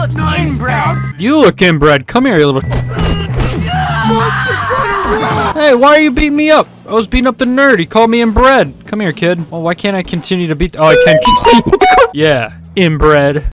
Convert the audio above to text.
look inbred. You look inbred. Come here, you little... Hey, why are you beating me up? I was beating up the nerd. He called me inbred. Come here, kid. Well, why can't I continue to beat... Oh, I can continue. Yeah, inbred.